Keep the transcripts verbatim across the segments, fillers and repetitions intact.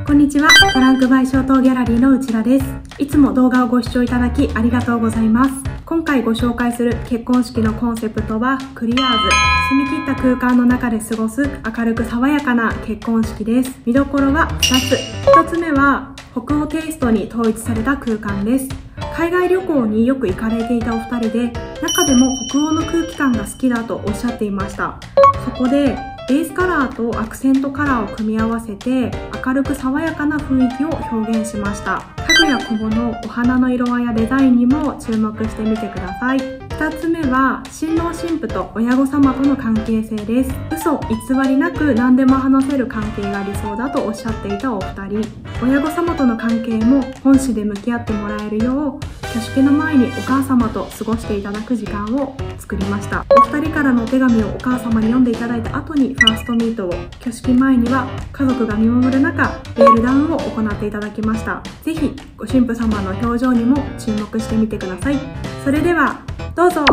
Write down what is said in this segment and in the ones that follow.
こんにちは。トランクバイ小東ギャラリーの内田です。いつも動画をご視聴いただきありがとうございます。今回ご紹介する結婚式のコンセプトはクリアーズ。澄み切った空間の中で過ごす明るく爽やかな結婚式です。見どころはふたつ。ひとつめは北欧テイストに統一された空間です。海外旅行によく行かれていたお二人で、中でも北欧の空気感が好きだとおっしゃっていました。そこでベースカラーとアクセントカラーを組み合わせて明るく爽やかな雰囲気を表現しました。家具や小物、お花の色合いやデザインにも注目してみてください。ふたつめは新郎新婦と親御様との関係性です。嘘偽りなく何でも話せる関係が理想だとおっしゃっていたお二人。親御様との関係も本心で向き合ってもらえるよう、挙式の前にお母様と過ごしていただく時間を作りました。お二人からのお手紙をお母様に読んでいただいた後にファーストミートを、挙式前には家族が見守る中ベールダウンを行っていただきました。ぜひご新婦様の表情にも注目してみてください。それではどうぞ。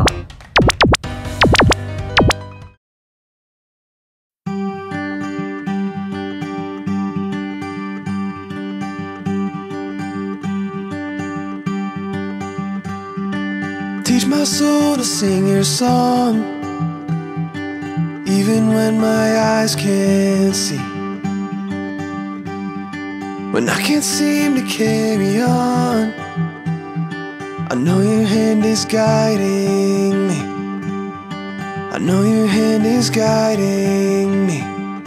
Teach my soul to sing your song, even when my eyes can't see. When I can't seem to carry on, I know your hand is guiding me. I know your hand is guiding me.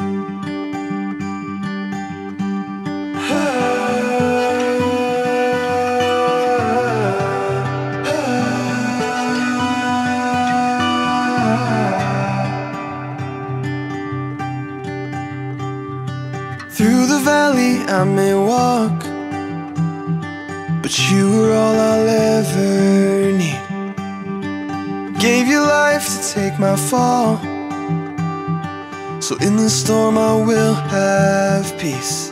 Through the valley I may walk, but you are all I'll ever need. Gave your life to take my fall, so in the storm I will have peace.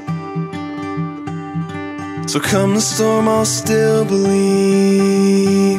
So come the storm I'll still believe.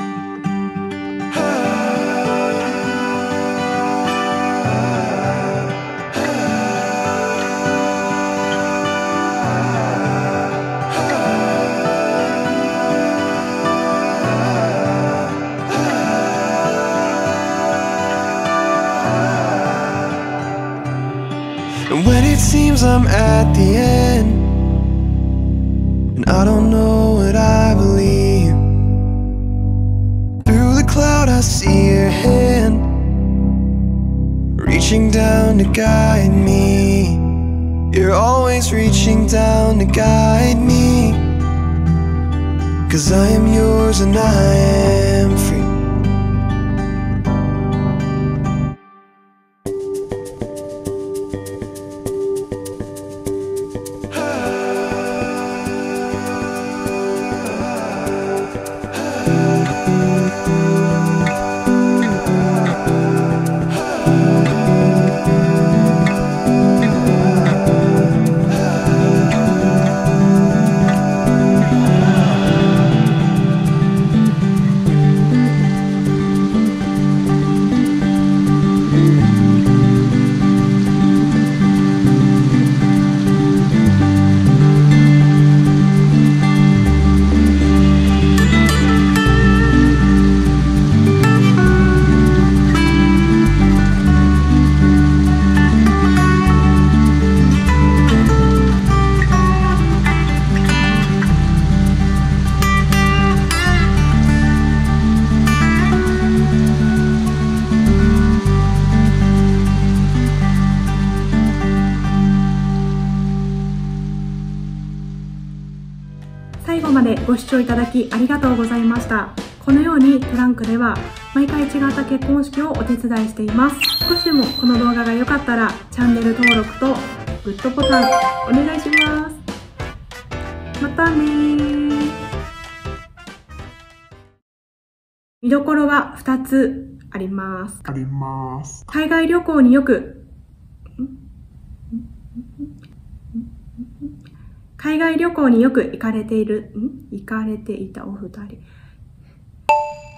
And when it seems I'm at the end, and I don't know what I believe, through the cloud I see your hand, reaching down to guide me. You're always reaching down to guide me, 'cause I am yours and I am free. 最後までご視聴いただきありがとうございました。このようにトランクでは毎回違った結婚式をお手伝いしています。少しでもこの動画が良かったらチャンネル登録とグッドボタンお願いします。またねー。見どころはふたつあります。 あります。 海外旅行によく海外旅行によく行かれている、ん行かれていたお二人。